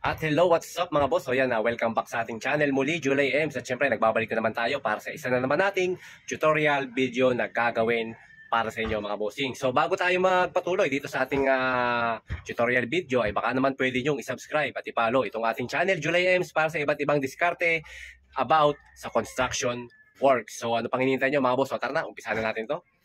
At hello, what's up mga boss? So yan, welcome back sa ating channel muli, July Ems. At syempre, nagbabalik na naman tayo para sa isa na naman nating tutorial video na gagawin para sa inyo mga bossing. So bago tayo magpatuloy dito sa ating tutorial video, ay baka naman pwede nyong isubscribe at i-follow itong ating channel, July Ems, para sa iba't ibang diskarte about sa construction work. So ano pang hinihintay nyo mga boss? So tara na, umpisahan na natin to.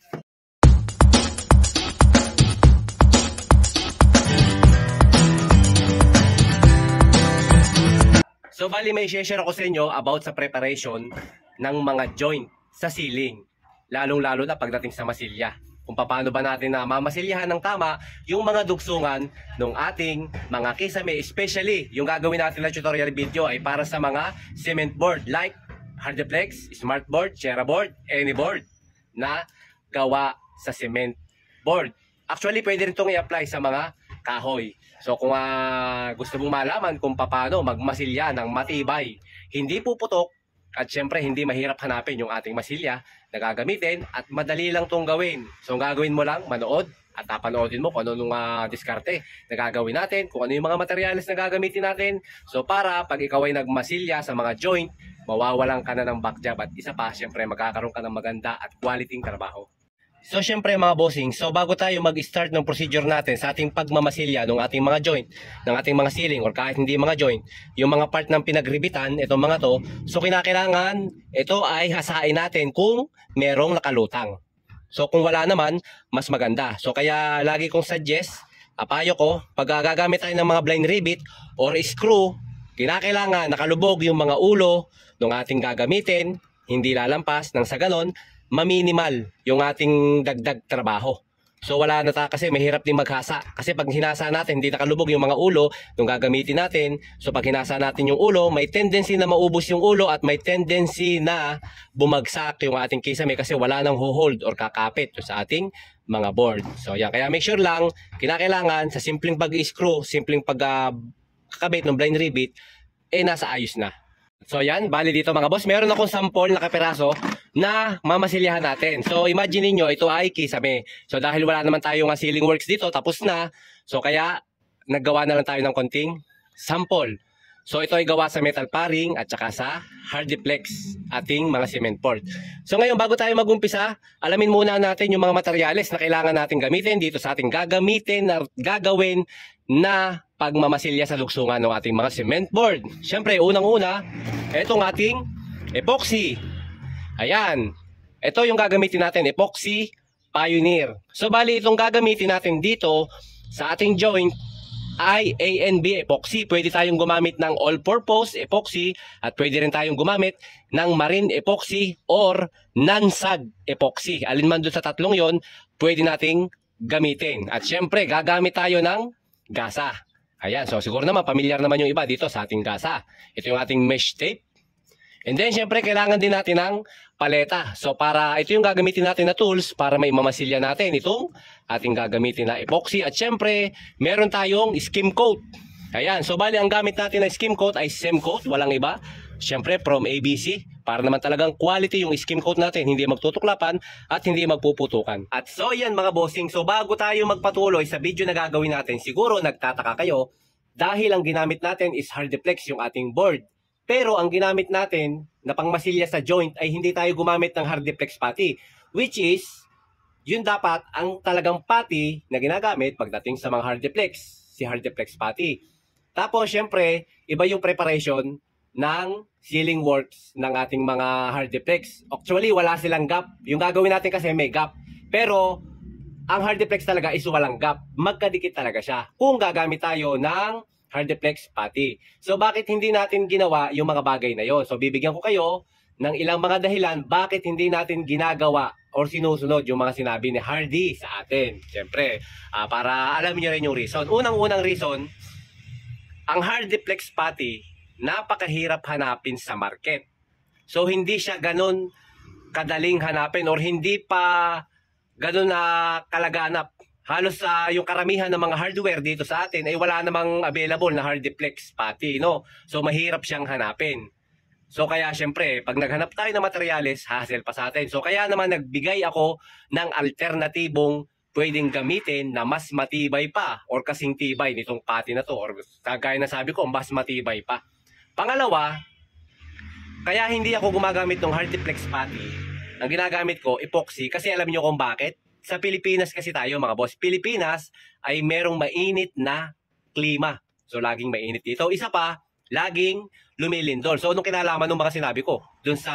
So bali may share ako sa inyo about sa preparation ng mga joint sa ceiling. Lalong-lalo na pagdating sa masilya. Kung paano ba natin na mamasilyahan ng tama yung mga dugsungan ng ating mga kisame. Especially yung gagawin natin na tutorial video ay para sa mga cement board like Hardiplex, smart board, Chera board, any board na gawa sa cement board. Actually pwede rin itong i-apply sa mga kahoy. So kung gusto mong malaman kung paano magmasilya ng matibay, hindi puputok at syempre hindi mahirap hanapin yung ating masilya na gagamitin at madali lang itong gawin. So ang gagawin mo lang, manood at panoodin mo kung ano nung diskarte na gagawin natin, kung ano yung mga materyales na gagamitin natin. So para pag ikaw ay nagmasilya sa mga joint, mawawalan ka na ng backjob at isa pa, syempre magkakaroon ka ng maganda at quality trabaho. So syempre mga bossing, so bago tayo mag-start ng procedure natin sa ating pagmamasilya ng ating mga joint, ng ating mga ceiling or kahit hindi mga joint, yung mga part ng pinagribitan, itong mga to, so kinakailangan ito ay hasain natin kung merong nakalutang. So kung wala naman, mas maganda. So kaya lagi kong suggest, payo ko, pag gagamit tayo ng mga blind rivet or screw, kinakailangan nakalubog yung mga ulo ng ating gagamitin, hindi lalampas nang sa ganon, maminimal yung ating dagdag trabaho. So wala na kasi mahirap din maghasa. Kasi pag hinasa natin, hindi nakalubog yung mga ulo nung gagamitin natin. So pag hinasa natin yung ulo, may tendency na maubos yung ulo at may tendency na bumagsak yung ating kisame kasi wala nang hold or kakapit sa ating mga board. So yan, kaya make sure lang, kinakailangan sa simpleng pag-screw, simpleng pagkakabit ng blind rivet, nasa ayos na. So yan, bali dito mga boss, meron akong sample na kapiraso na mamasilyahan natin. So imagine niyo ito ay kisame. So dahil wala naman tayong ceiling works dito, tapos na. So kaya naggawa na lang tayo ng konting sample. So ito ay gawa sa metal paring at saka sa Hardiplex, ating mga cement board. So ngayon bago tayo mag-umpisa, alamin muna natin yung mga materyales na kailangan natin gamitin dito sa ating gagawin na pagmamasilya sa luksungan ng ating mga cement board. Siyempre, unang-una, itong ating epoxy. Ayan. Ito yung gagamitin natin, epoxy Pioneer. So, bali itong gagamitin natin dito sa ating joint ay A&B epoxy. Pwede tayong gumamit ng all-purpose epoxy at pwede rin tayong gumamit ng marine epoxy or non-sag epoxy. Alin man doon sa tatlong yon, pwede nating gamitin. At syempre, gagamit tayo ng gasa. Ayan, so siguro naman pamilyar naman yung iba dito sa ating gasa. Ito yung ating mesh tape. And then syempre kailangan din natin ng paleta. So para ito yung gagamitin natin na tools para may mamasilya natin itong ating gagamitin na epoxy. At syempre meron tayong skim coat. Ayan, so bali ang gamit natin na skim coat ay SEM coat, walang iba. Syempre from ABC, para naman talagang quality yung skim coat natin, hindi magtutuklapan at hindi magpuputukan. At so yan mga bossing, so bago tayo magpatuloy sa video na gagawin natin, siguro nagtataka kayo dahil ang ginamit natin is Hardiplex yung ating board. Pero ang ginamit natin na pangmasilya sa joint ay hindi tayo gumamit ng Hardiplex putty, which is yun dapat ang talagang putty na ginagamit pagdating sa mga Hardiplex, si Hardiplex putty. Tapos syempre, iba yung preparation ng ceiling works ng ating mga Hardiplex. Actually, wala silang gap. Yung gagawin natin kasi may gap. Pero, ang Hardiplex talaga is walang gap. Magkadikit talaga siya. Kung gagamit tayo ng Hardiplex putty. So, bakit hindi natin ginawa yung mga bagay na yon? So, bibigyan ko kayo ng ilang mga dahilan bakit hindi natin ginagawa or sinusunod yung mga sinabi ni Hardy sa atin. Siyempre, para alam niyo rin yung reason. Unang-unang reason, ang Hardiplex putty napakahirap hanapin sa market. So hindi siya ganun kadaling hanapin or hindi pa ganun na kalaganap. Halos yung karamihan ng mga hardware dito sa atin ay wala namang available na Hardiplex putty, no? So mahirap siyang hanapin. So kaya syempre, pag naghanap tayo ng materyales, hassle pa sa atin. So kaya naman nagbigay ako ng alternatibong pwedeng gamitin na mas matibay pa or kasing tibay nitong pati na to, or kagaya na sabi ko, mas matibay pa. Pangalawa, kaya hindi ako gumagamit ng Hardiplex pati. Ang ginagamit ko, epoxy, kasi alam niyo kung bakit? Sa Pilipinas kasi tayo mga boss. Pilipinas ay merong mainit na klima. So laging mainit dito. Isa pa, laging lumilindol. So anong kinalaman ng mga sinabi ko dun sa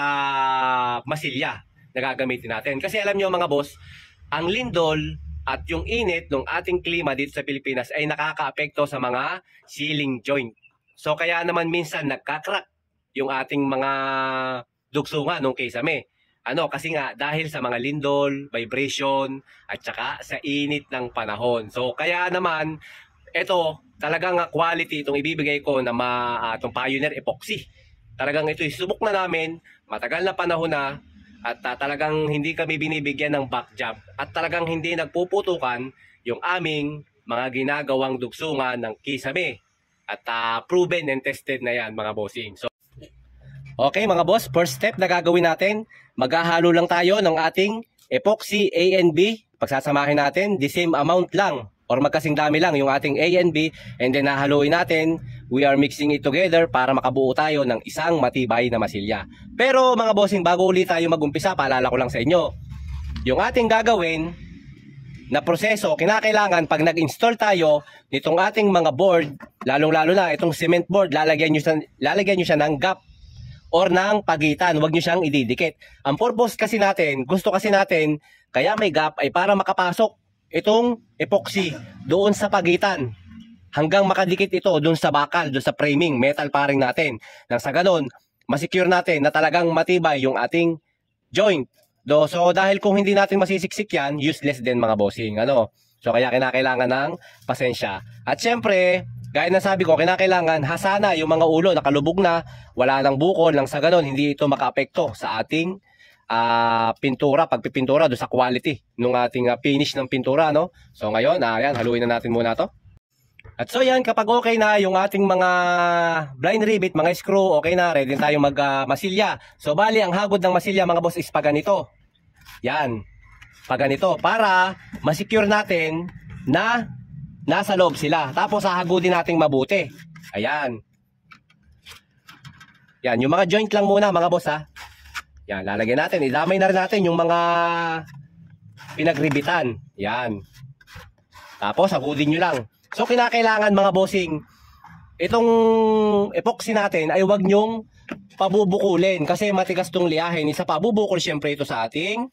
masilya na gagamitin natin? Kasi alam niyo mga boss, ang lindol at yung init ng ating klima dito sa Pilipinas ay nakakaapekto sa mga sealing joint. So kaya naman minsan nagkakrak yung ating mga dugsungan ng kisame. Kasi nga dahil sa mga lindol, vibration, at saka sa init ng panahon. So kaya naman, ito talagang quality itong ibibigay ko na itong Pioneer Epoxy. Talagang ito subok na namin, matagal na panahon na, at talagang hindi kami binibigyan ng back job. At talagang hindi nagpuputukan yung aming mga ginagawang dugsungan ng kisame. At proven and tested na yan mga bossing. So, okay mga boss, first step na gagawin natin, maghahalo lang tayo ng ating epoxy A and B. Pagsasamahin natin, the same amount lang or magkasing dami lang yung ating A and B, and then nahaluin natin. We are mixing it together para makabuo tayo ng isang matibay na masilya. Pero mga bossing, bago ulit tayo magumpisa, paalala ko lang sa inyo, yung ating gagawin na proseso, kinakailangan pag nag-install tayo nitong ating mga board, lalong-lalo na itong cement board, lalagyan nyo siya ng gap or ng pagitan. Huwag nyo siyang ididikit. Ang purpose kasi natin, gusto kasi natin, kaya may gap ay para makapasok itong epoxy doon sa pagitan hanggang makadikit ito doon sa bakal, doon sa framing, metal paring natin. Nang sa ganun, masecure natin na talagang matibay yung ating joint. So dahil kung hindi natin masisiksik yan, useless din mga bossing. So kaya kinakailangan ng pasensya. At syempre, gaya na sabi ko, kinakailangan hasana yung mga ulo, nakalubog na, wala nang bukol. Nang sa ganun, hindi ito makaapekto sa ating pintura, pagpipintura doon sa quality ng ating finish ng pintura, no? So ngayon, ayan, haluin na natin muna to. At so yan, kapag okay na yung ating mga blind rivet, mga screw, okay na, ready tayong masilya. So bali, ang hagod ng masilya mga boss is pa ganito. Yan, pa ganito, para masecure natin na nasa loob sila. Tapos hahagudin natin mabuti. Ayan. Yan, yung mga joint lang muna mga boss ha. Yan, lalagyan natin. Idamay na rin natin yung mga pinagribitan. Yan. Tapos, hagudin nyo lang. So, kinakailangan mga bossing, itong epoxy natin ay huwag nyong pabubukulin. Kasi matigas tong liyahin. Isa pa, bubukol syempre ito sa ating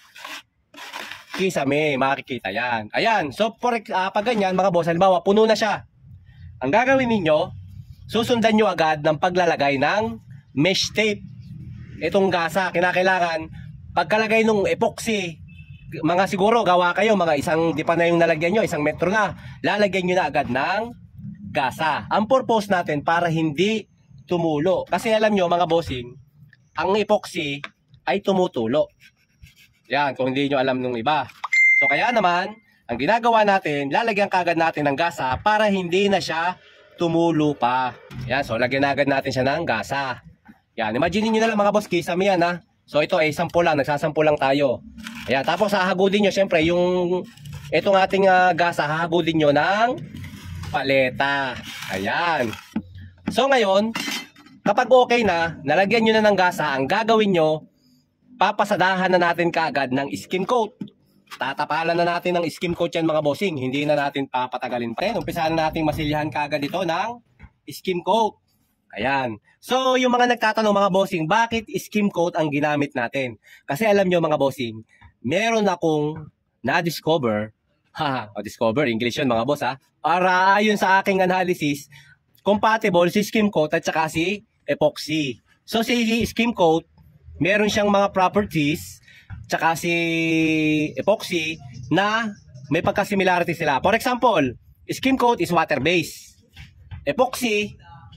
kisame. Makikita yan. Ayan. So, pag ganyan mga boss, halimbawa, puno na siya. Ang gagawin ninyo, susundan nyo agad ng paglalagay ng mesh tape. Itong gasa, kinakailangan pagkalagay ng epoxy, mga siguro gawa kayo, mga isang di pa na yung nalagyan nyo, 1 metro na, lalagyan nyo na agad ng gasa. Ang purpose natin para hindi tumulo. Kasi alam nyo mga bossing, ang epoxy ay tumutulo. Yan, kung hindi nyo alam nung iba. So kaya naman, ang ginagawa natin, lalagyan kagad natin ng gasa para hindi na siya tumulo pa. Yan, so lagyan agad natin siya ng gasa. Yan, imagine niyo na lang mga boss, kisame yan ha. So ito ay sample lang, nagsasample lang tayo. Ayan, tapos hahagudin nyo syempre yung itong ating gasa, hahagudin nyo ng paleta. Ayan. So ngayon, kapag okay na, nalagyan nyo na ng gasa, ang gagawin nyo, papasadahan na natin kaagad ng skim coat. Tatapalan na natin ng skim coat yan mga bossing. Hindi na natin papatagalin pa rin. Umpisahan na natin masilyahan kaagad ito ng skim coat. Ayan. So, yung mga nagtatanong mga bossing, bakit skim coat ang ginamit natin? Kasi alam nyo mga bossing, meron akong na-discover, discover, English yun mga boss ha, para ayon sa aking analysis, compatible si skim coat at saka si epoxy. So, si skim coat, meron siyang mga properties, tsaka si epoxy, na may pagka-similarity sila. For example, skim coat is water-based. Epoxy,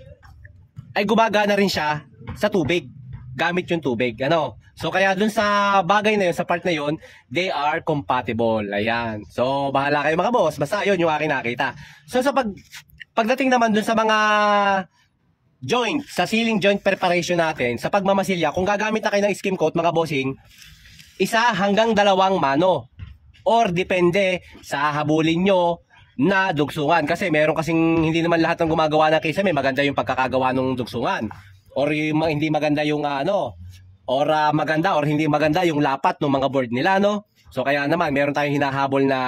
ay gumagana rin siya sa tubig. Gamit yung tubig. So kaya dun sa bagay na yun, sa part na yun, they are compatible. Ayan. So bahala kayo mga boss. Basta yun yung aking nakita. So sa pagdating naman dun sa mga joint, sa sealing joint preparation natin, sa pagmamasilya, kung gagamit na kayo ng skim coat mga bossing, 1 hanggang 2 mano. or depende sa habulin nyo na dugsungan. Kasi meron kasing hindi naman lahat ng gumagawa ng kisame maganda yung pagkakagawa ng dugsungan, or yung hindi maganda yung or maganda or hindi maganda yung lapat ng mga board nila, no? So kaya naman meron tayong hinahabol na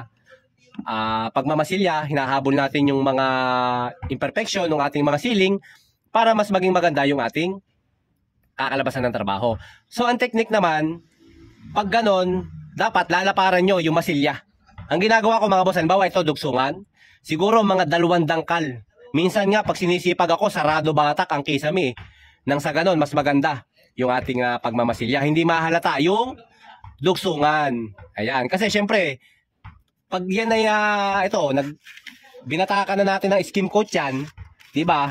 pagmamasilya, hinahabol natin yung mga imperfection ng ating mga ceiling para mas maging maganda yung ating kakalabasan ng trabaho. So ang technique naman, pag ganon, dapat lalaparan nyo yung masilya. Ang ginagawa ko mga boss, halimbawa ito dugsungan, siguro mga 2 dangkal. Minsan nga pag sinisipag ako, sarado batak ang kisame. Nang sa ganon, mas maganda yung ating pagmamasilya. Hindi mahalata yung dugsungan. Ayan, kasi syempre, pag yan ay binatakan na natin ng skim coat yan, di ba?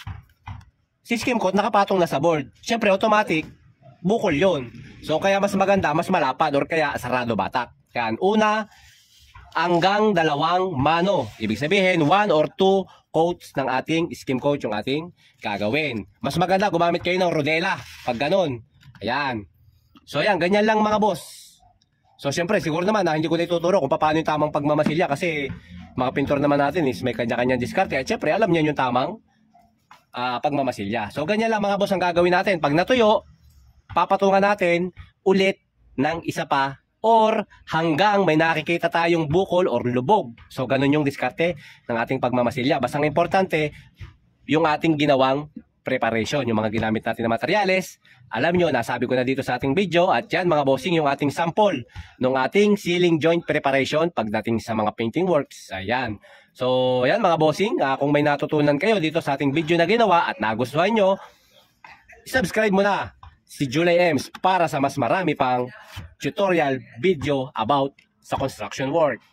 Si skim coat nakapatong na sa board. Syempre automatic bukol 'yon. So kaya mas maganda, mas malapad or kaya sarado batak. Yan, una hanggang 2 mano. Ibig sabihin 1 or 2 coats ng ating skim coat yung ating gagawin. Mas maganda gumamit kayo ng rodela pag ganun. Ayan. So ayan, ganyan lang mga boss. So syempre siguro naman hindi ko na ituturo kung paano yung tamang pagmamasilya kasi mga pintor naman natin is may kanya-kanyang diskarte. At syempre alam niyo yung tamang pagmamasilya. So ganyan lang mga boss ang gagawin natin. Pag natuyo, papatungan natin ulit ng isa pa or hanggang may nakikita tayong bukol or lubog. So ganun yung diskarte ng ating pagmamasilya. Basta ang importante yung ating ginawang preparation, yung mga ginamit natin na materyales. Alam nyo, nasabi ko na dito sa ating video. At yan mga bossing, yung ating sample ng ating ceiling joint preparation pagdating sa mga painting works. Ayan. So ayan mga bossing, kung may natutunan kayo dito sa ating video na ginawa at nagustuhan nyo, subscribe mo na si Julie Ems para sa mas marami pang tutorial video about sa construction work.